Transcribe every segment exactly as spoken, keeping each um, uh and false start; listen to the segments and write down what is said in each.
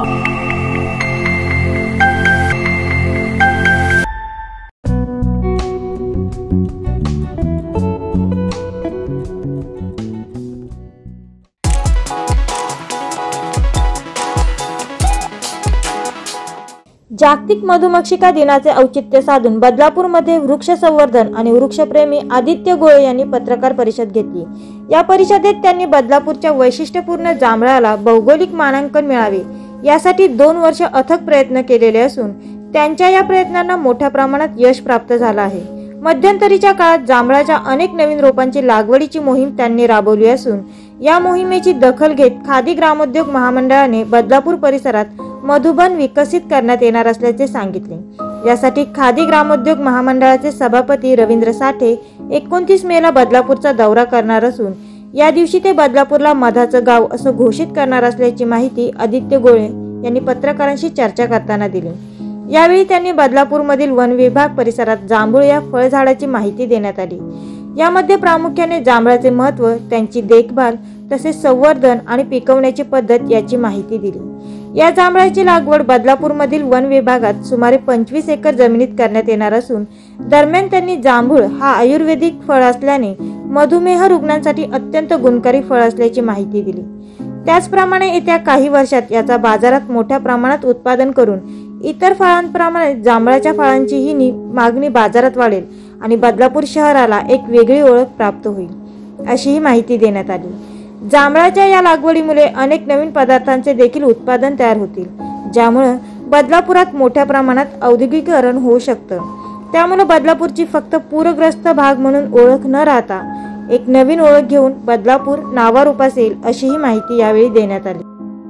जागतिक मधुमक्षिका दिनाचे औचित्य साधून बदलापूरमध्ये वृक्ष संवर्धन आणि वृक्षप्रेमी आदित्य गोळे यांनी पत्रकार परिषद घेतली। या परिषदेत त्यांनी बदलापूरच्या वैशिष्ट्यपूर्ण जांभळाला भौगोलिक मानांकन मिळावे यासाठी दोन वर्ष अथक प्रयत्न केलेले असून त्यांच्या या प्रयत्नांना मोठ्या प्रमाणात यश प्राप्त झालं आहे। मध्यंतरीच्या काळात जांभळाच्या अनेक नवीन रोपांची लागवडीची मोहीम त्यांनी राबवली असून या मोहिमेची दखल घेत खादी ग्रामोद्योग महामंडळाने बदलापूर परिसरात मधुबन विकसित करण्यात येणार असल्याचे सांगितले। यासाठी खादी ग्रामोद्योग महामंडळाचे सभापती रवींद्र साठे एकोणतीस मे ला बदलापूरचा दौरा करणार असून या दिवशी ते बदलापूरला मधाचं गाव असं घोषित करणार असल्याची माहिती आदित्य गोळे यांनी पत्रकारांशी चर्चा करताना दिली। यावेळी त्यांनी बदलापूरमधील वन विभाग परिसरात जांभूळ या फळझाडाची माहिती देण्यात आली। यामध्ये प्रामुख्याने जांभळाचे महत्त्व, त्यांची देखभाल तसेच संवर्धन आणि पिकवण्याची पद्धत याची माहिती दिली। या जांभळाची लागवड बदलापूरमधील वन विभागात सुमारे पंचवीस एकर जमिनीत करण्यात येणार असून दरम्यान त्यांनी जांभूळ हा आयुर्वेदिक फळ असल्याने मधुमेह रुग्णांसाठी अत्यंत गुणकारी फळ असल्याची माहिती दिली। त्याचप्रमाणे येत्या काही वर्षात याचा बाजारात मोठ्या प्रमाणात उत्पादन करून इतर फळांप्रमाणे जांभळाच्या फळांचीही मागणी बाजारात वाढेल आणि बदलापूर शहराला एक वेगळी ओळख प्राप्त होईल अशीही माहिती देण्यात आली। जांभळाच्या या लागवडीमुळे अनेक नवीन पदार्थांचे देखील उत्पादन तयार होतील, ज्यामुळे बदलापुरात मोठ्या प्रमाणात औद्योगिकीकरण होऊ शकतं। त्यामुळे बदलापूरची फक्त पूरग्रस्त भाग म्हणून ओळख न राहता एक नवीन ओळख घेऊन बदलापूर नावारूपास येईल अशीही माहिती यावेळी देण्यात आली।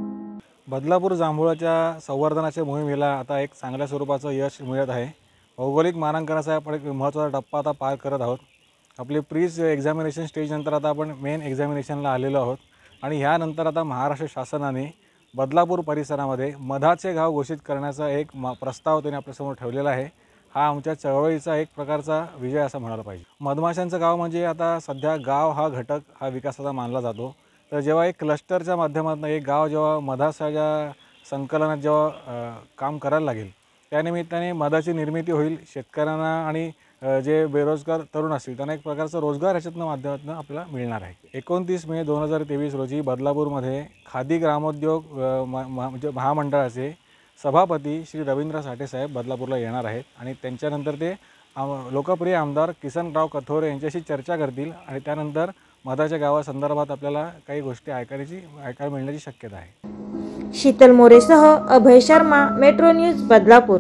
बदलापूर जांभूळाच्या संवर्धनाच्या मोहिमेला आता एक चांगल्या स्वरूपाचं यश मिळत आहे। भौगोलिक मानांकनाचा आपण एक महत्त्वाचा टप्पा आता पार करत आहोत। आपले प्रीज एक्झामिनेशन स्टेज नंतर आता आपण मेन एक्झामिनेशनला आलेलो आहोत आणि ह्यानंतर आता महाराष्ट्र शासनाने बदलापूर परिसरामध्ये मधाचे गाव घोषित करण्याचा एक प्रस्ताव त्यांनी आपल्यासमोर ठेवलेला आहे। हा आमच्या चळवळीचा एक प्रकारचा विजय असं म्हणायला पाहिजे। मधमाशांचं गाव म्हणजे आता सध्या गाव हा घटक हा विकासाचा मानला जातो, तर जेव्हा एक क्लस्टरच्या माध्यमातून एक गाव जेव्हा मधाच्या संकलनात जेव्हा काम करायला लागेल त्यानिमित्ताने मधाची निर्मिती होईल, शेतकऱ्यांना आणि जे बेरोजगार तरुण असतील त्यांना एक प्रकारचा रोजगार ह्याच्यातनं माध्यमातून आपल्याला मिळणार आहे। एकोणतीस मे दोन हजार तेवीस रोजी बदलापूरमध्ये खादी ग्रामोद्योग म्हणजे महामंडळाचे सभापती श्री रवींद्र साठे साहेब बदलापूरला येणार आहेत आणि त्यांच्यानंतर ते लोकप्रिय आमदार किसनराव कथोरे यांच्याशी चर्चा करतील आणि त्यानंतर मधाच्या गावासंदर्भात आपल्याला काही गोष्टी ऐकायची ऐकायला मिळण्याची शक्यता आहे। शीतल मोरेसह Abhay Sharma, metro news, Badlapur.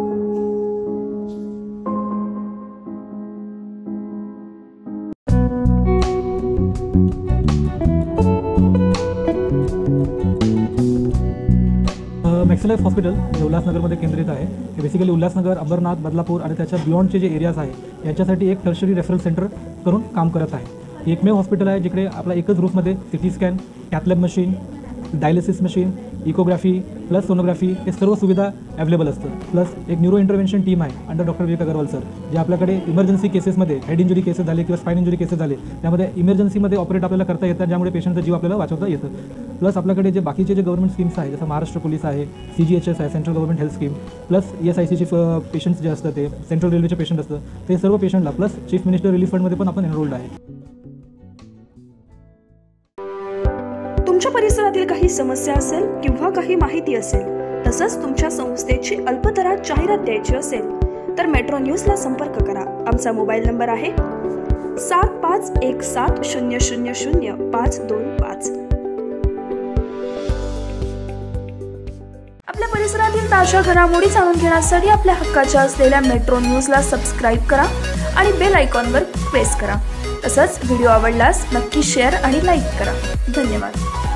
Maxlife hospital जे उल्हासनगरमध्ये केंद्रित आहे। हे बेसिकली उल्हासनगर, अंबरनाथ, बदलापूर आणि त्याच्या बियॉन्डचे जे एरियाज आहे यांच्यासाठी एक टर्शरी रेफरल सेंटर करून काम करत आहे। एकमेव हॉस्पिटल आहे जिकडे आपला एकच रूफमध्ये CT scan, cath lab machine, dialysis machine, echography plus sonography हे सर्व सुविधा अवेलेबल असतं। प्लस एक न्यूरो इंटरव्हेन्शन टीम आहे under doctor Vivek Agarwal sir, जे आपल्याकडे इमर्जन्सी केसेसमध्ये हेड इंजुरी केसेस झाले किंवा स्पाइन इंजुरी केसेस झाले त्यामध्ये इमर्जन्सीमध्ये ऑपरेट आपल्याला करता येतात, ज्यामुळे पेशंटचा जीव आपल्याला वाचवता येतं। प्लस आपल्याकडे जे बाकीचे जे गव्हर्नमेंट स्कीम्स आहे जसं महाराष्ट्र पोलीस आहे, सी जी एच एस आहे, central government health scheme, plus E S I सीचे पेशंट्स जे असतात ते सेंट्रल रेल्वेचे पेशंट असतं ते सर्व पेशंटला प्लस चीफ मिनिस्टर रिलीफ फंडमध्ये पण आपण एनरोल्ड आहे। तुमच्या परिसरातील काही समस्या असेल किंवा काही माहिती असेल तसंच तुमच्या संस्थेची अल्पदरात जाहिरात द्यायची असेल तर मेट्रो न्यूजला संपर्क करा। आमचा मोबाईल नंबर आहे सात पाच एक सात शून्य शून्य शून्य पाच दोन पाच। आपल्या परिसरातील ताज्या घडामोडी जाणून घेण्यासाठी आपल्या हक्काच्या असलेल्या मेट्रो न्यूजला सबस्क्राईब करा आणि बेल आयकॉनवर प्रेस करा। तसंच व्हिडिओ आवडल्यास नक्की शेअर आणि लाईक करा। धन्यवाद।